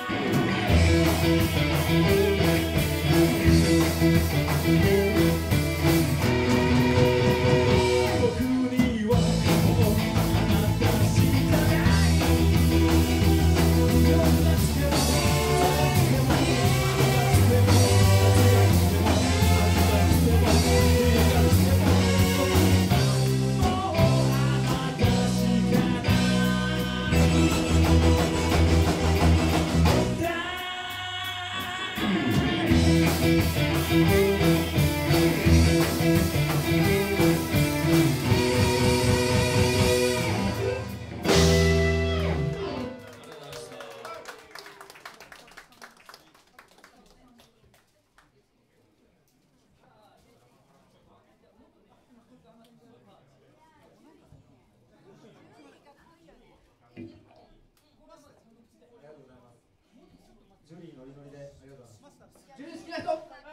ジュリーノリノリでありがとうございます。 ジュリー好きな人、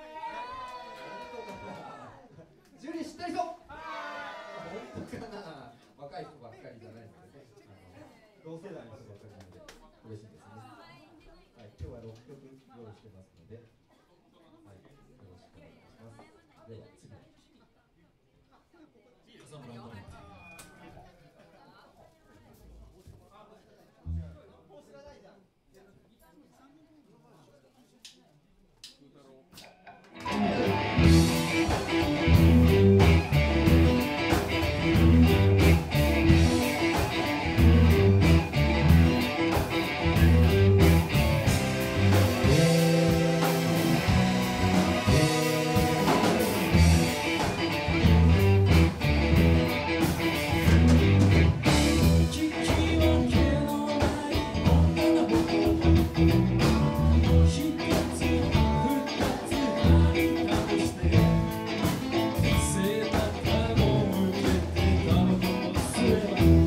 ジュリー知ってる人、 本当かな。若い人ばっかりじゃないのでね、同世代の人ばっかりなので嬉しいですね。はい、今日は6曲用意してますので、はい、よろしくお願いします。では次。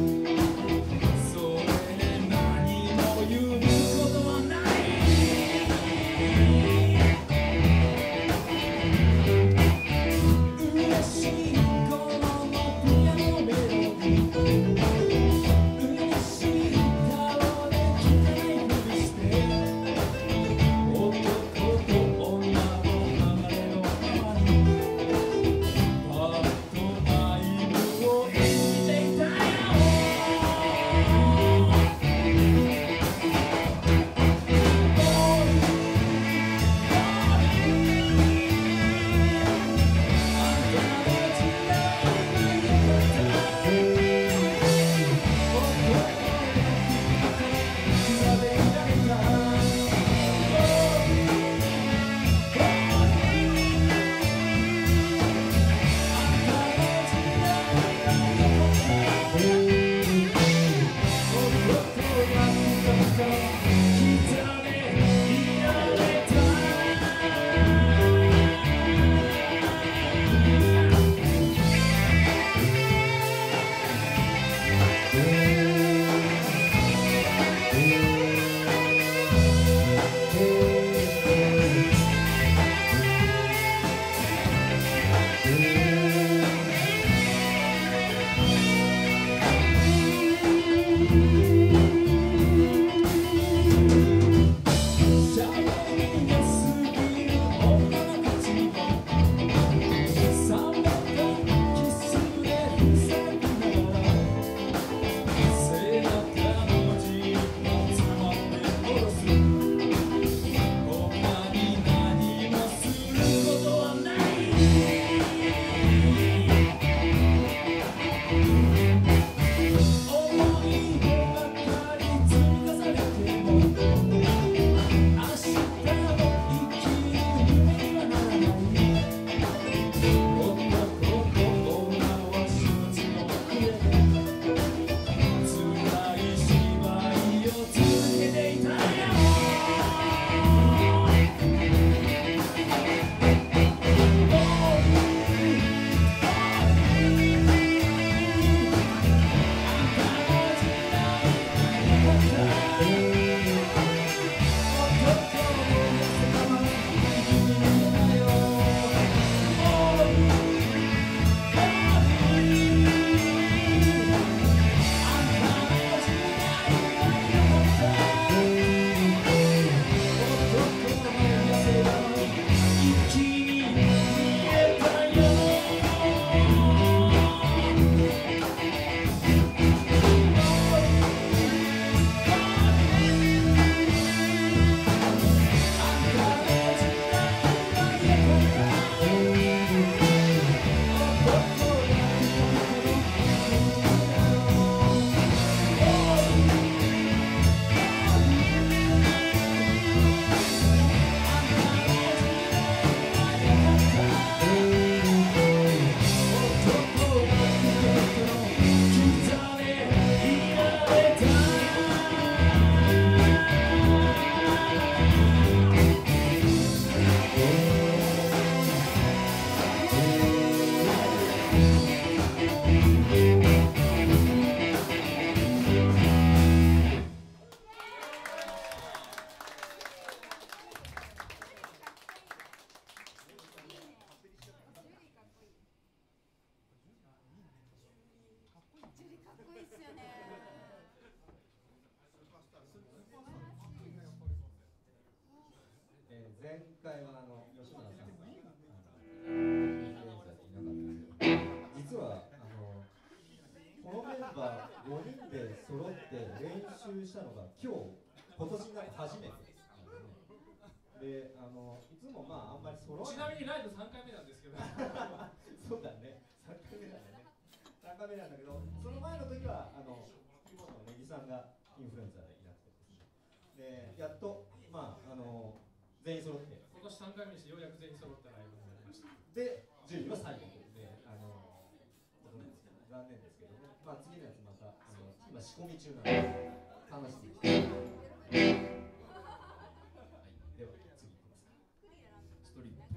それで何も言うことはない。 前回は吉村さんがインフルエンザでいなかったんですけど、実はこのメンバー5人で揃って練習したのが今年になって初めてなんでね。で、いつもまああんまり揃わない。 ちなみにライブ3回目なんですけどそうだね、3回目なんだね。3回目なんだけど、その前の時はキモのネギさんがインフルエンザでいなくてですね。で、やっとまあ全員揃って今年3回目にしてようやく全員揃ったライブになりました。 で、10位は最後で、残念ですけどね。まあ次のやつまた今仕込み中なんで楽しみにしてます。はい、では次いきますか。ストリーム。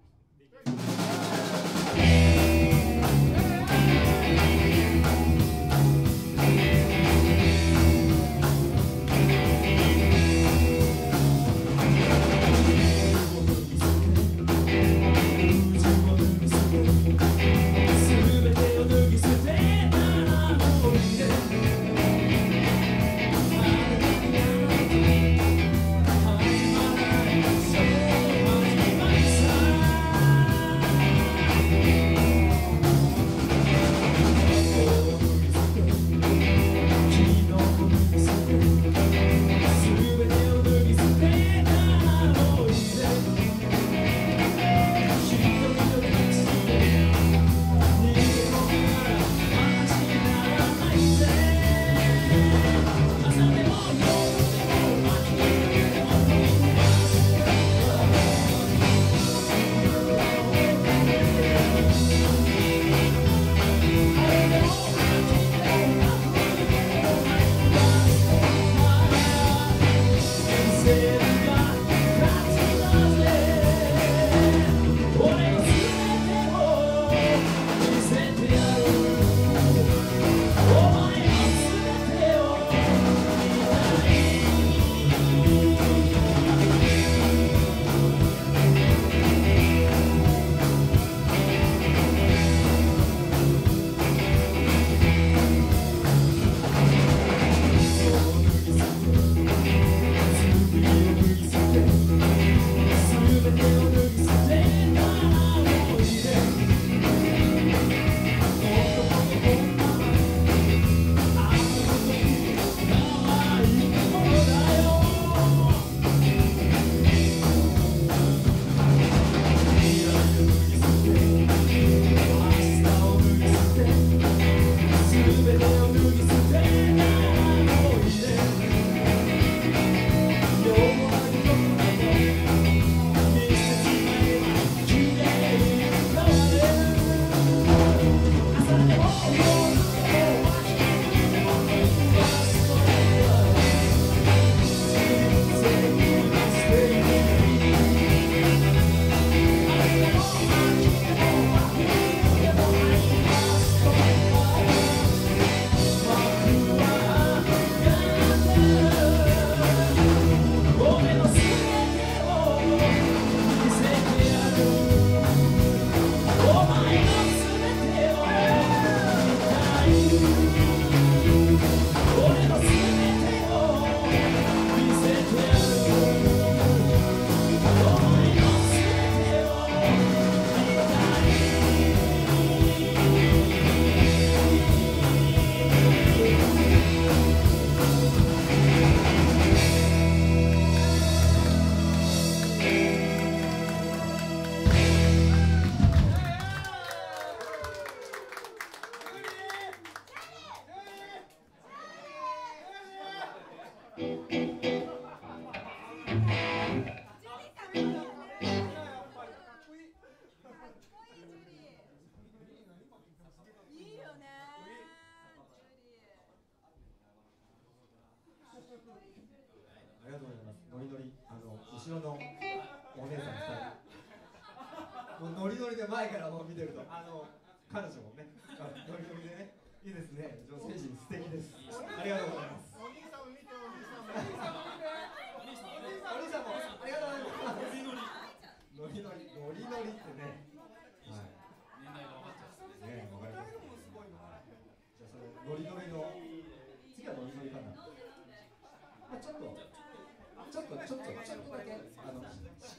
後ろのお姉さん2人もうノリノリで前からもう見てると彼女もねノリノリでねいいですね。女性陣素敵です。ありがとうございます。お兄さんも見てお兄さんもお兄さんもありがとうございます。ノリノリノリノリってね、はい、年代が分かっちゃうんですね。分かりますね。じゃあそのノリノリの次はノリノリかな。ちょっとだけしっとり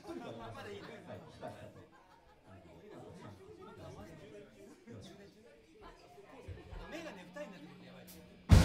ますので、はい、ひたひたと目がね二重になってくるとやばいですよ。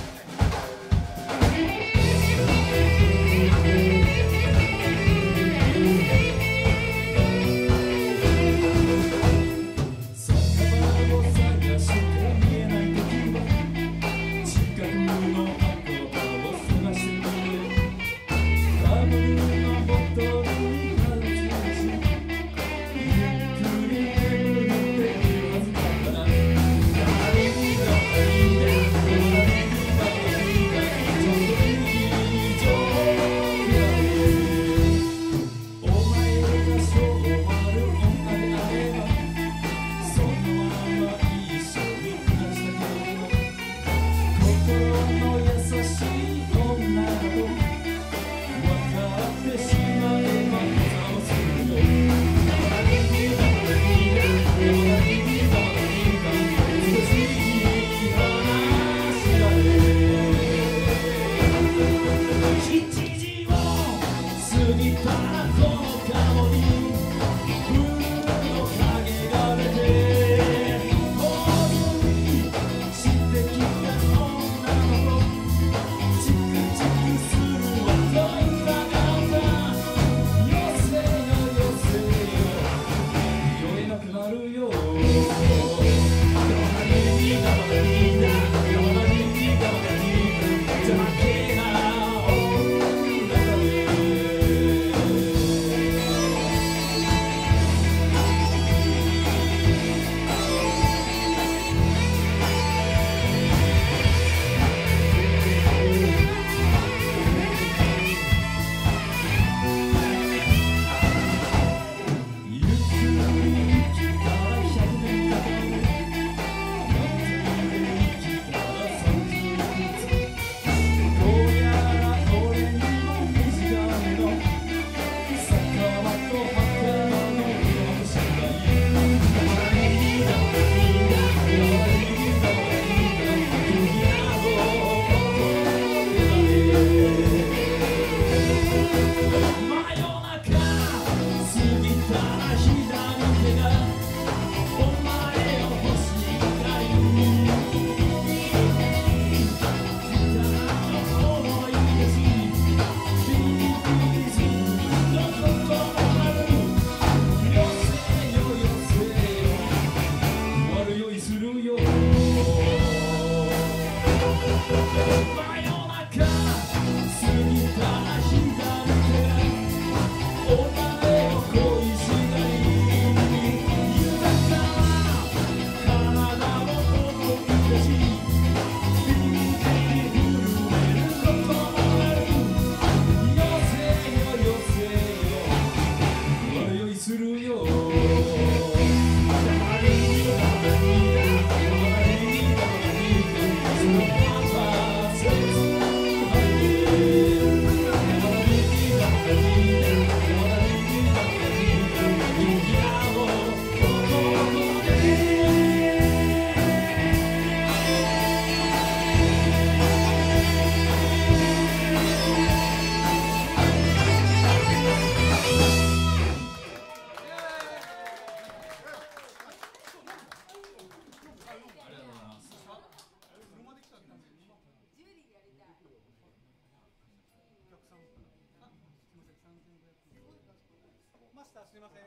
マスターすみません。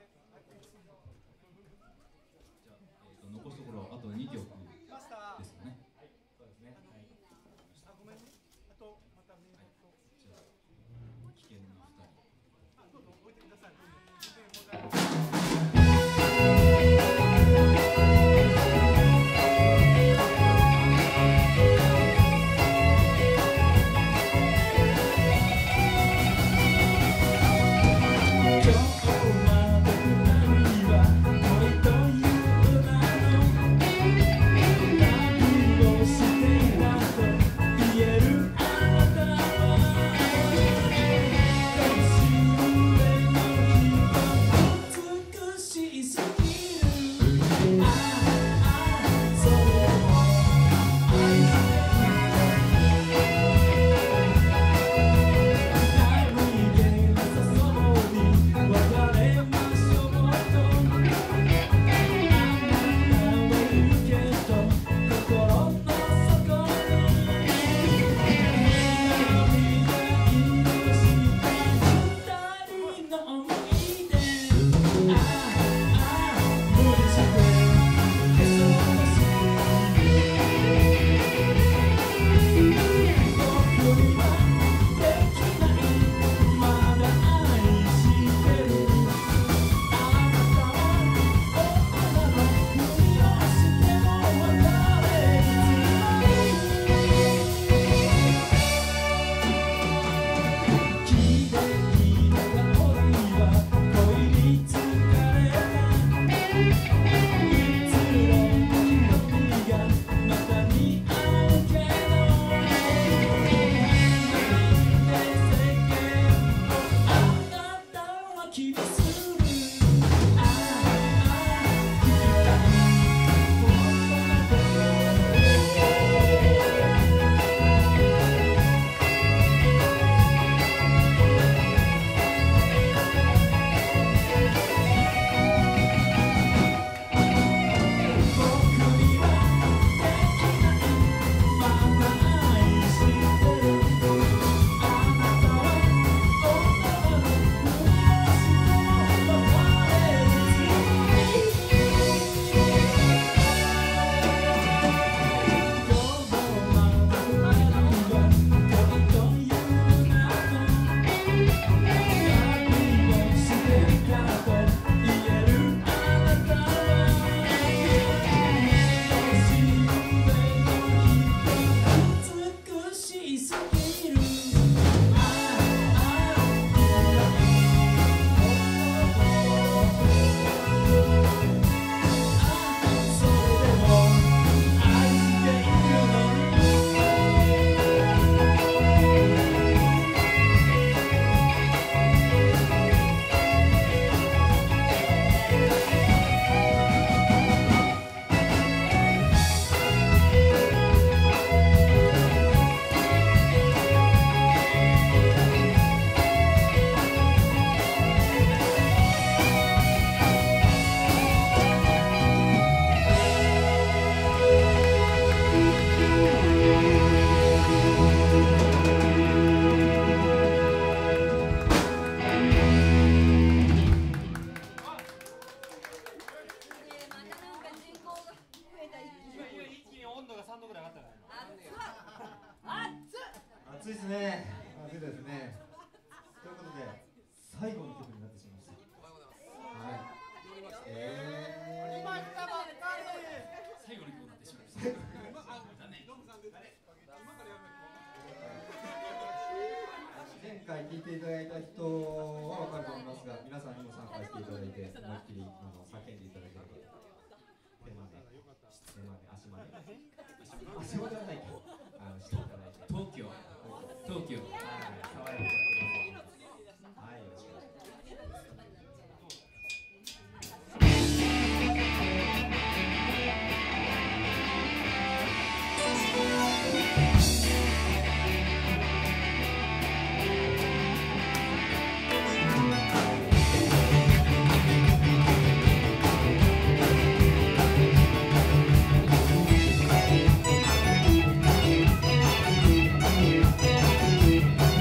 じゃあ、残すところあと2曲マスター。 ですかね。そうですね。はい。 あ、ごめんね。あとまたね。 じゃあ危険な2人。 あ、どうぞ置いてください。 暑いですね。暑いですね。ということで最後の曲になってしまいました。はい。 最後の曲になってしまいました。残念。 前回聴いていただいた人は分かると思いますが、皆さんにも参加していただいて、思いっきり叫んでいただければ。手まで、足まではないか。していただいて。 東京。 はい、爽やかな。はい、よろしくお願いします。 「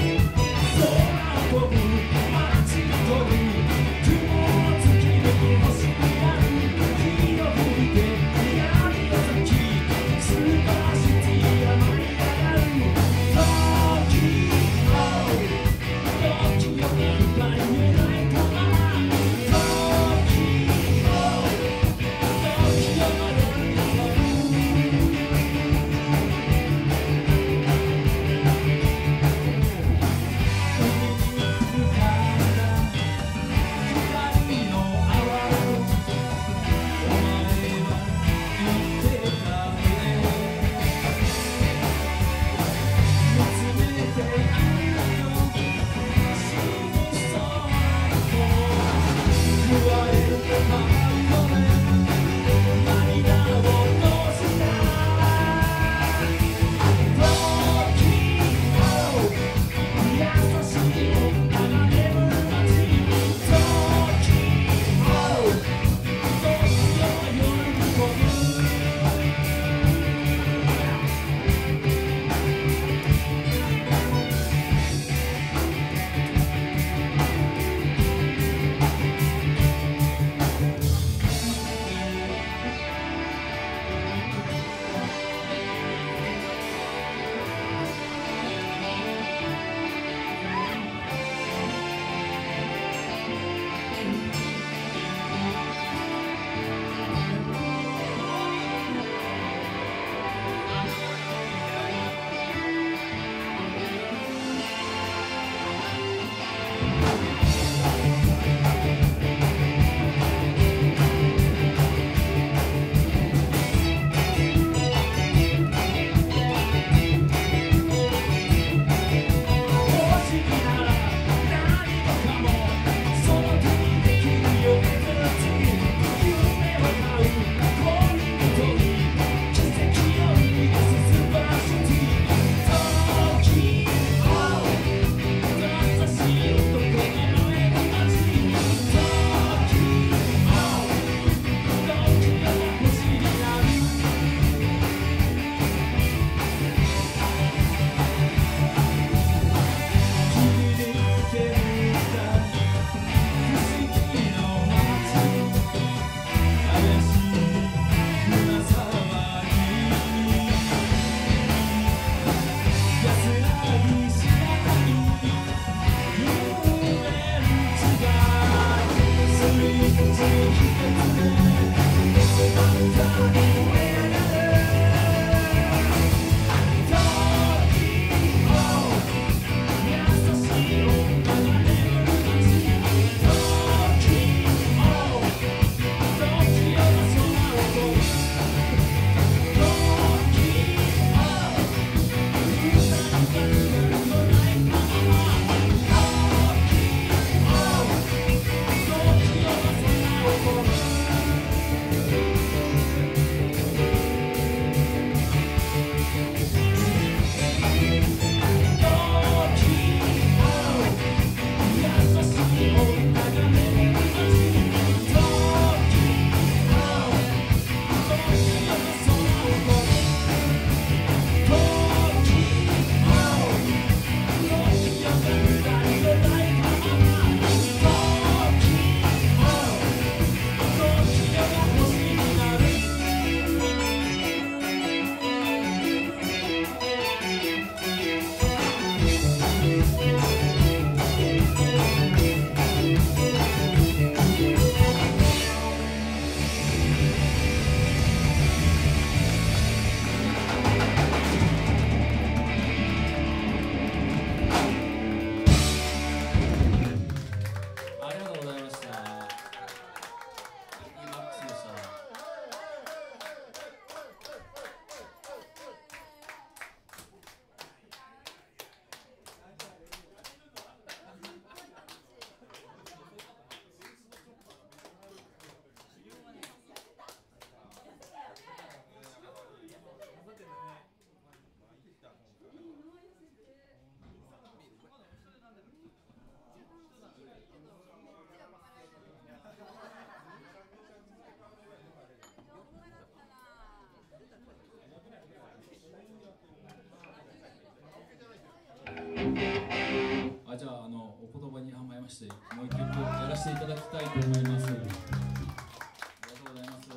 じゃあ、お言葉に甘えまして、もう一曲やらせていただきたいと思います。ありがとうございます。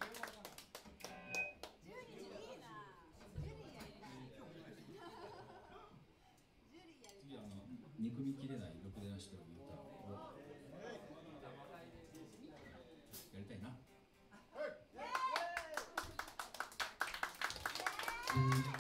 次憎みきれないろくでなしという歌をやりたいな。